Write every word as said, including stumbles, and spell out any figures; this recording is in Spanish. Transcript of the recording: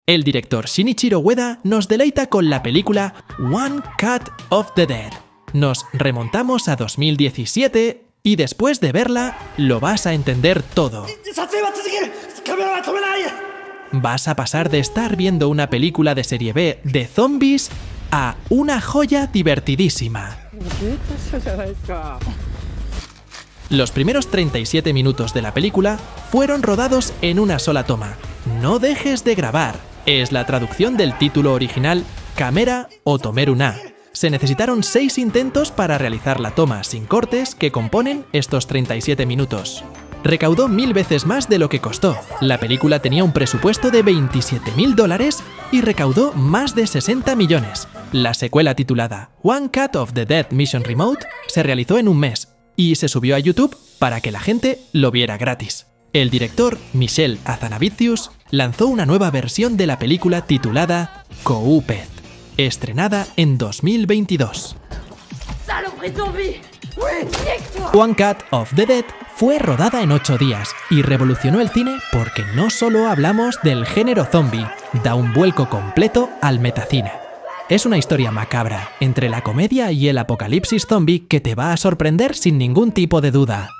El director Shinichiro Ueda nos deleita con la película One Cut of the Dead. Nos remontamos a dos mil diecisiete y después de verla lo vas a entender todo. Vas a pasar de estar viendo una película de serie B de zombies a una joya divertidísima. Los primeros treinta y siete minutos de la película fueron rodados en una sola toma. No dejes de grabar. Es la traducción del título original Kamera Otomeru na. Se necesitaron seis intentos para realizar la toma sin cortes que componen estos treinta y siete minutos. Recaudó mil veces más de lo que costó. La película tenía un presupuesto de veintisiete mil dólares y recaudó más de sesenta millones. La secuela titulada One Cut of the Dead Mission Remote se realizó en un mes y se subió a YouTube para que la gente lo viera gratis. El director Michel Hazanavicius lanzó una nueva versión de la película titulada Koupeth, estrenada en dos mil veintidós. One Cut of the Dead fue rodada en ocho días y revolucionó el cine porque no solo hablamos del género zombie, da un vuelco completo al metacine. Es una historia macabra entre la comedia y el apocalipsis zombie que te va a sorprender sin ningún tipo de duda.